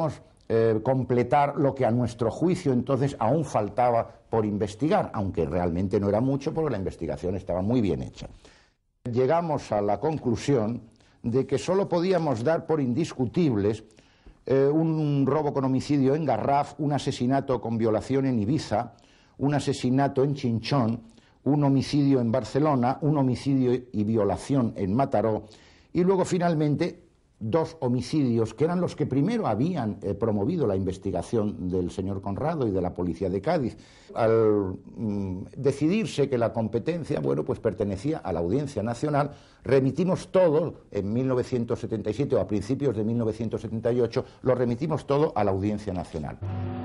completar lo que a nuestro juicio entonces aún faltaba por investigar, aunque realmente no era mucho porque la investigación estaba muy bien hecha. Llegamos a la conclusión de que solo podíamos dar por indiscutibles un robo con homicidio en Garraf, un asesinato con violación en Ibiza, un asesinato en Chinchón, un homicidio en Barcelona, un homicidio y violación en Mataró, y luego finalmente 2 homicidios que eran los que primero habían promovido la investigación del señor Conrado y de la policía de Cádiz. Al decidirse que la competencia, bueno, pues pertenecía a la Audiencia Nacional, remitimos todo en 1977 o a principios de 1978, lo remitimos todo a la Audiencia Nacional.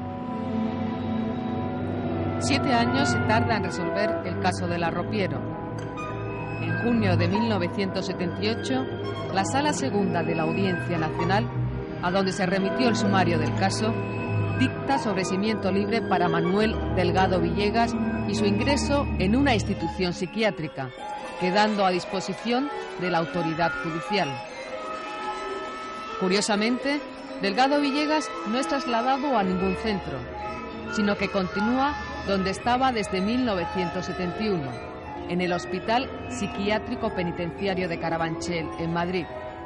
7 años se tarda en resolver el caso del arropiero. En junio de 1978, la Sala Segunda de la Audiencia Nacional, a donde se remitió el sumario del caso, dicta sobreseimiento libre para Manuel Delgado Villegas y su ingreso en una institución psiquiátrica, quedando a disposición de la autoridad judicial. Curiosamente, Delgado Villegas no es trasladado a ningún centro, sino que continúa donde estaba desde 1971, en el Hospital Psiquiátrico Penitenciario de Carabanchel, en Madrid.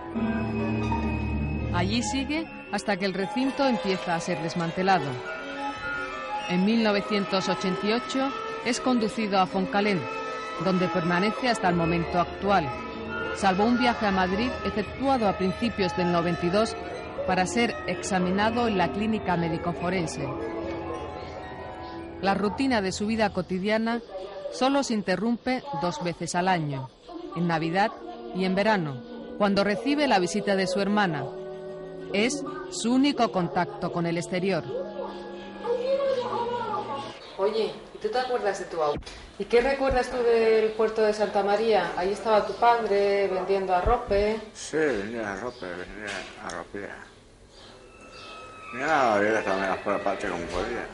Allí sigue hasta que el recinto empieza a ser desmantelado. En 1988 es conducido a Foncalén, donde permanece hasta el momento actual, salvo un viaje a Madrid efectuado a principios del 92 para ser examinado en la clínica médico-forense. La rutina de su vida cotidiana solo se interrumpe 2 veces al año, en Navidad y en verano, cuando recibe la visita de su hermana. Es su único contacto con el exterior. Oye, ¿y tú te acuerdas de tu abuelo? ¿Y qué recuerdas tú del puerto de Santa María? Ahí estaba tu padre vendiendo arrope. Sí, vendía arrope, vendía arropía. Mira, había también las por parte como podía.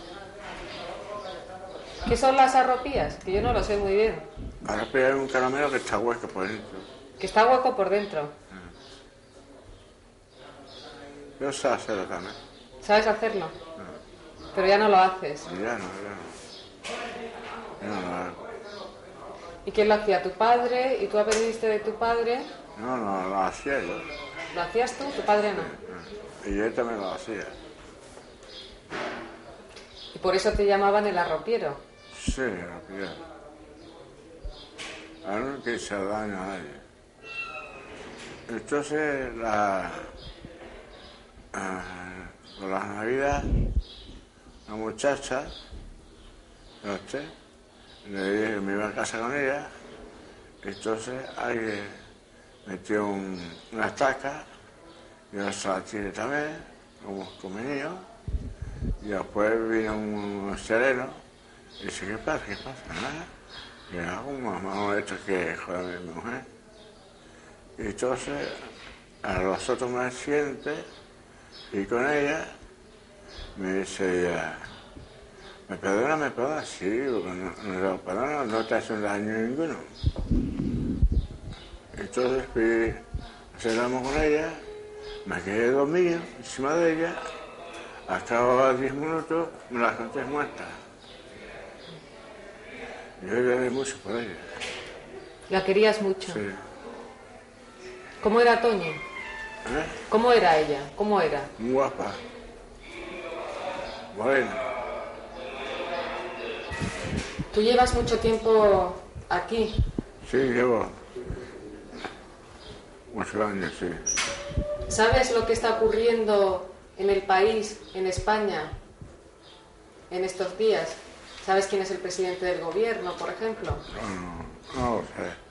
¿Qué son las arropías? Que yo no lo sé muy bien. Arropía es un caramelo que está hueco por dentro. Que está hueco por dentro. Yo sé hacerlo también. ¿Sabes hacerlo? Pero ya no lo haces. Ya no. Ya no lo hago. ¿Y quién lo hacía? ¿Tu padre? ¿Y tú aprendiste de tu padre? No, lo hacía yo. ¿Lo hacías tú? ¿Tu padre no? Y yo también lo hacía. ¿Y por eso te llamaban el arropiero? Sí, arropiero. Ahora no quise daño a nadie. Entonces, por las Navidades, la muchacha, le dije que me iba a casa con ella, entonces alguien metió una estaca, yo se la tiré también, como niño, y después vino un sereno y dice, ¿qué pasa? Nada. Y era un mamá esto que joder a mi mujer. Y entonces, a los otros me siente y con ella me dice ella, ¿me perdona? Sí, porque no te hace un daño ninguno. Entonces cenamos con ella, me quedé dormido encima de ella, hasta 10 minutos me la encontré muerta. Yo lloré mucho por ella. ¿La querías mucho? Sí. ¿Cómo era Toñi? ¿Cómo era ella? ¿Cómo era? Muy guapa. Morena. ¿Tú llevas mucho tiempo aquí? Sí, llevo muchos años, sí. ¿Sabes lo que está ocurriendo en el país, en España, en estos días? ¿Sabes quién es el presidente del gobierno, por ejemplo? No lo sé.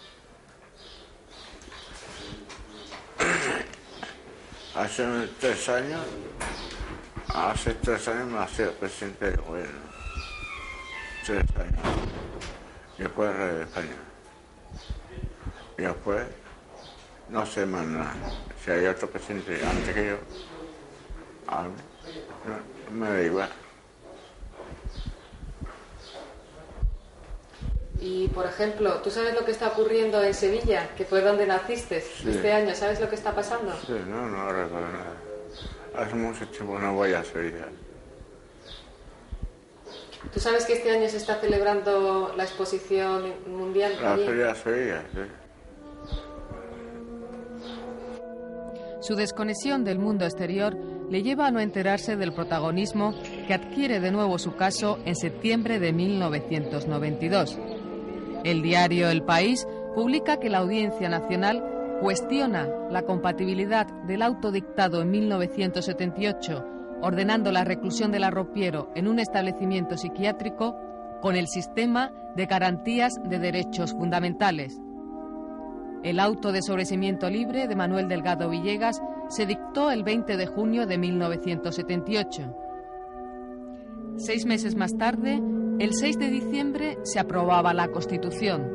Hace 3 años me hacía presidente del gobierno. 3 años. Y después rey de España. Y después no sé más nada. Si hay otro presidente antes que yo, no, me da igual. Y, por ejemplo, ¿tú sabes lo que está ocurriendo en Sevilla, que fue donde naciste este año? ¿Sabes lo que está pasando? Sí, no recuerdo nada. Hace mucho tiempo no voy a Sevilla. ¿Tú sabes que este año se está celebrando la exposición mundial? La Feria de Sevilla, sí. Su desconexión del mundo exterior le lleva a no enterarse del protagonismo que adquiere de nuevo su caso en septiembre de 1992. El diario El País publica que la Audiencia Nacional cuestiona la compatibilidad del auto dictado en 1978, ordenando la reclusión del arropiero en un establecimiento psiquiátrico, con el sistema de garantías de derechos fundamentales. El auto de sobreseimiento libre de Manuel Delgado Villegas se dictó el 20 de junio de 1978. 6 meses más tarde, el 6 de diciembre, se aprobaba la Constitución.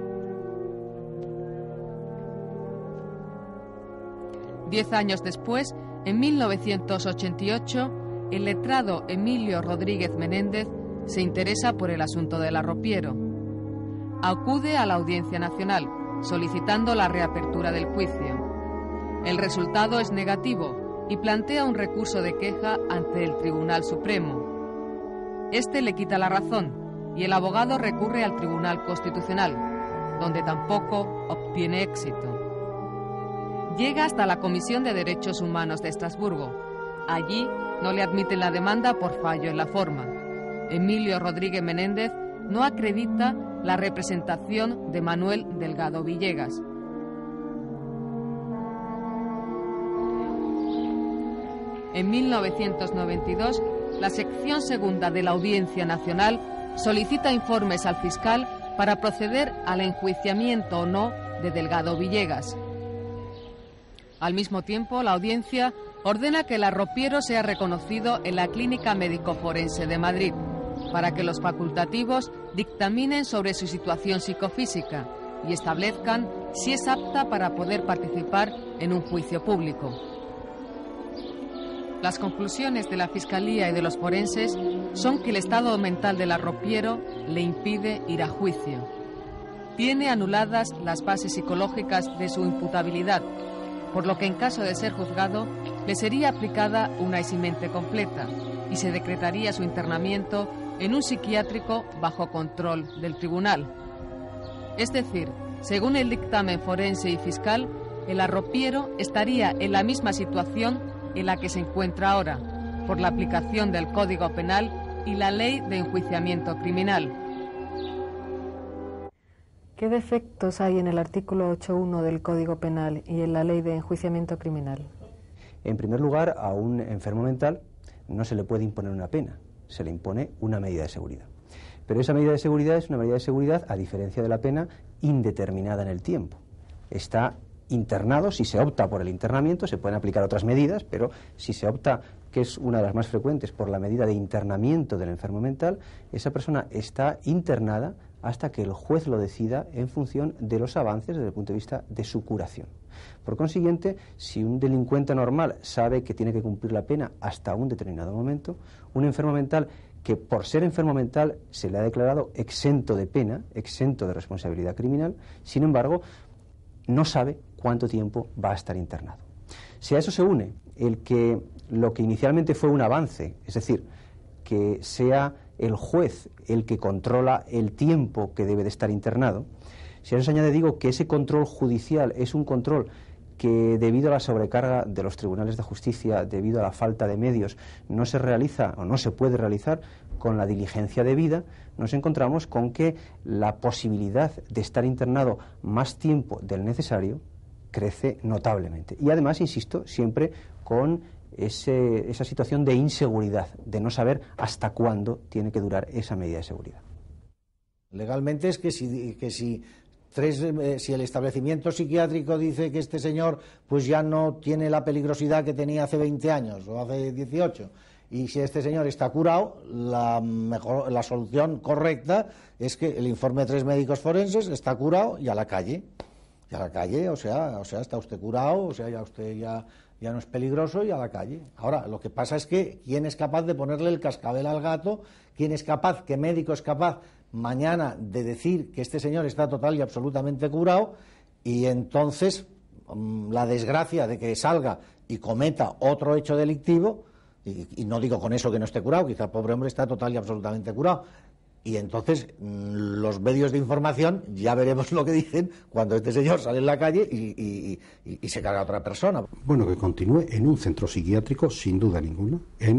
10 años después, en 1988, el letrado Emilio Rodríguez Menéndez se interesa por el asunto del arropiero. Acude a la Audiencia Nacional, solicitando la reapertura del juicio. El resultado es negativo y plantea un recurso de queja ante el Tribunal Supremo. Este le quita la razón y el abogado recurre al Tribunal Constitucional, donde tampoco obtiene éxito. Llega hasta la Comisión de Derechos Humanos de Estrasburgo. Allí no le admiten la demanda por fallo en la forma. Emilio Rodríguez Menéndez no acredita la representación de Manuel Delgado Villegas. En 1992, la sección segunda de la Audiencia Nacional solicita informes al fiscal para proceder al enjuiciamiento o no de Delgado Villegas. Al mismo tiempo, la audiencia ordena que el arropiero sea reconocido en la Clínica Médico-Forense de Madrid, para que los facultativos dictaminen sobre su situación psicofísica y establezcan si es apta para poder participar en un juicio público. Las conclusiones de la Fiscalía y de los forenses son que el estado mental del arropiero le impide ir a juicio. Tiene anuladas las bases psicológicas de su imputabilidad, por lo que en caso de ser juzgado le sería aplicada una eximente completa y se decretaría su internamiento en un psiquiátrico bajo control del tribunal. Es decir, según el dictamen forense y fiscal, el arropiero estaría en la misma situación en la que se encuentra ahora, por la aplicación del Código Penal y la Ley de Enjuiciamiento Criminal. ¿Qué defectos hay en el artículo 8.1 del Código Penal y en la Ley de Enjuiciamiento Criminal? En primer lugar, a un enfermo mental no se le puede imponer una pena, se le impone una medida de seguridad. Pero esa medida de seguridad es una medida de seguridad, a diferencia de la pena, indeterminada en el tiempo. Está internado. Si se opta por el internamiento, se pueden aplicar otras medidas, pero si se opta, que es una de las más frecuentes, por la medida de internamiento del enfermo mental, esa persona está internada hasta que el juez lo decida en función de los avances desde el punto de vista de su curación. Por consiguiente, si un delincuente normal sabe que tiene que cumplir la pena hasta un determinado momento, un enfermo mental que por ser enfermo mental se le ha declarado exento de pena, exento de responsabilidad criminal, sin embargo, no sabe cuánto tiempo va a estar internado. Si a eso se une el que lo que inicialmente fue un avance, es decir, que sea el juez el que controla el tiempo que debe de estar internado, si a eso se añade, digo, que ese control judicial es un control que debido a la sobrecarga de los tribunales de justicia, debido a la falta de medios, no se realiza o no se puede realizar con la diligencia debida, nos encontramos con que la posibilidad de estar internado más tiempo del necesario crece notablemente. Y además, insisto, siempre con esa situación de inseguridad, de no saber hasta cuándo tiene que durar esa medida de seguridad. Legalmente es que si el establecimiento psiquiátrico dice que este señor pues ya no tiene la peligrosidad que tenía hace 20 años o hace 18, y si este señor está curado, la solución correcta es que el informe de 3 médicos forenses está curado y a la calle. Y a la calle, o sea, está usted curado, o sea, ya usted ya no es peligroso, y a la calle. Ahora, lo que pasa es que ¿quién es capaz de ponerle el cascabel al gato? ¿Quién es capaz, qué médico es capaz mañana de decir que este señor está total y absolutamente curado, y entonces la desgracia de que salga y cometa otro hecho delictivo, Y no digo con eso que no esté curado, quizá el pobre hombre está total y absolutamente curado. Y entonces los medios de información ya veremos lo que dicen cuando este señor sale en la calle y se carga a otra persona. Bueno, que continúe en un centro psiquiátrico sin duda ninguna,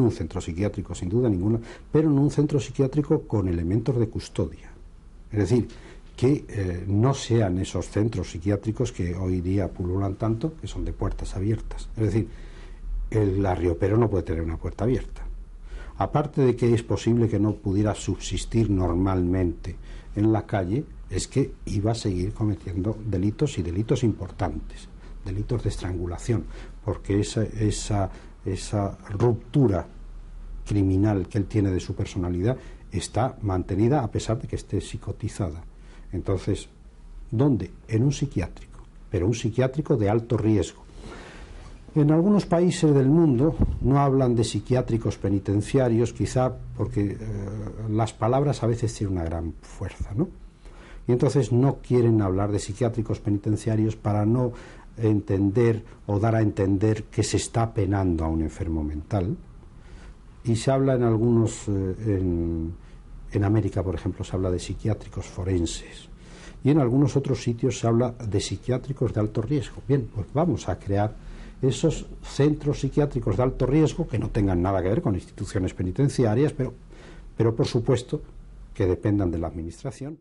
pero en un centro psiquiátrico con elementos de custodia. Es decir, que no sean esos centros psiquiátricos que hoy día pululan tanto, que son de puertas abiertas. Es decir, el arriopero no puede tener una puerta abierta. Aparte de que es posible que no pudiera subsistir normalmente en la calle, es que iba a seguir cometiendo delitos y delitos importantes, delitos de estrangulación, porque esa ruptura criminal que él tiene de su personalidad está mantenida a pesar de que esté psicotizada. Entonces, ¿dónde? En un psiquiátrico, pero un psiquiátrico de alto riesgo. En algunos países del mundo no hablan de psiquiátricos penitenciarios, quizá porque las palabras a veces tienen una gran fuerza, ¿no? Y entonces no quieren hablar de psiquiátricos penitenciarios para no entender o dar a entender que se está penando a un enfermo mental. Y se habla en algunos, en América, por ejemplo, se habla de psiquiátricos forenses. Y en algunos otros sitios se habla de psiquiátricos de alto riesgo. Bien, pues vamos a crear esos centros psiquiátricos de alto riesgo que no tengan nada que ver con instituciones penitenciarias, pero por supuesto que dependan de la administración.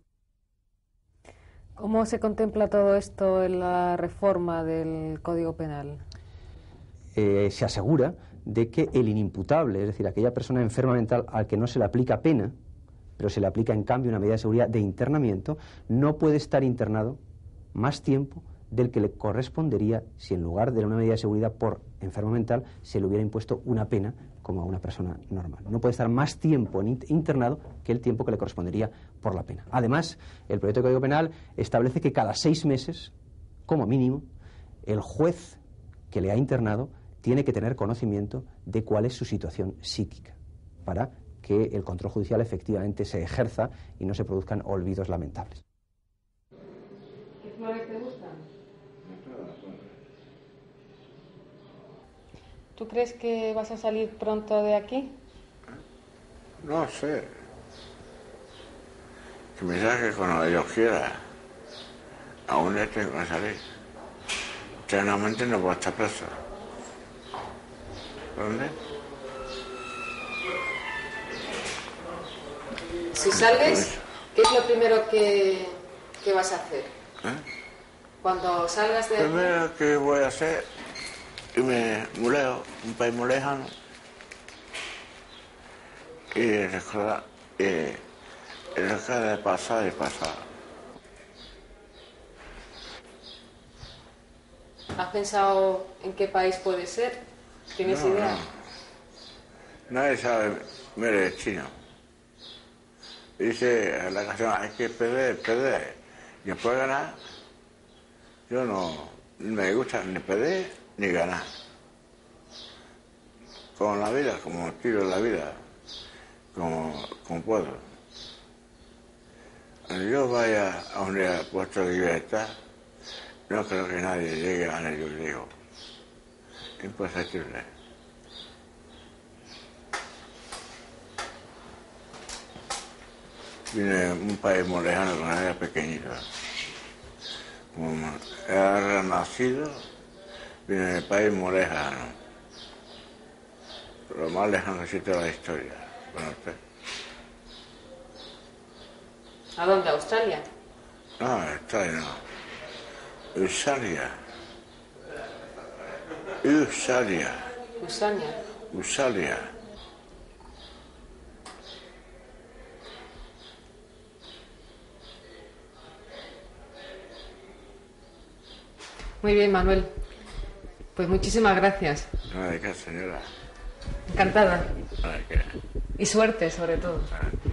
¿Cómo se contempla todo esto en la reforma del Código Penal? Se asegura de que el inimputable, es decir, aquella persona enferma mental al que no se le aplica pena, pero se le aplica en cambio una medida de seguridad de internamiento, no puede estar internado más tiempo del que le correspondería si en lugar de una medida de seguridad por enfermo mental se le hubiera impuesto una pena como a una persona normal. No puede estar más tiempo internado que el tiempo que le correspondería por la pena. Además, el proyecto de Código Penal establece que cada 6 meses, como mínimo, el juez que le ha internado tiene que tener conocimiento de cuál es su situación psíquica para que el control judicial efectivamente se ejerza y no se produzcan olvidos lamentables. ¿Qué flores te gustan? ¿Tú crees que vas a salir pronto de aquí? No sé. Que me saque cuando Dios quiera. Aún le tengo que salir. Eternamente no puedo estar preso. ¿Dónde? Si sales, ¿qué es lo primero que vas a hacer? Cuando salgas de aquí... Primero que voy a hacer, irme muy lejos, un país muy lejano, y recordar de pasado y pasado. ¿Has pensado en qué país puede ser? ¿Tienes idea? No. Nadie sabe, mire, el chino. Dice la canción, hay que perder. Y después ganar. Yo no me gusta ni perder ni ganar. Con la vida, como tiro la vida, como puedo. Cuando yo vaya a un puesto de libertad, no creo que nadie llegue a donde yo llego. Imposible. Vine de un país muy lejano cuando era pequeñito. Como era renacido, vine del país muy lejano. Lo más lejano que existe la historia. Bueno, usted. ¿A dónde? ¿A Australia? No, Australia no. Ushuaia. Muy bien, Manuel. Pues muchísimas gracias. No, ¿de qué, señora? Encantada. ¿De qué? Y suerte, sobre todo.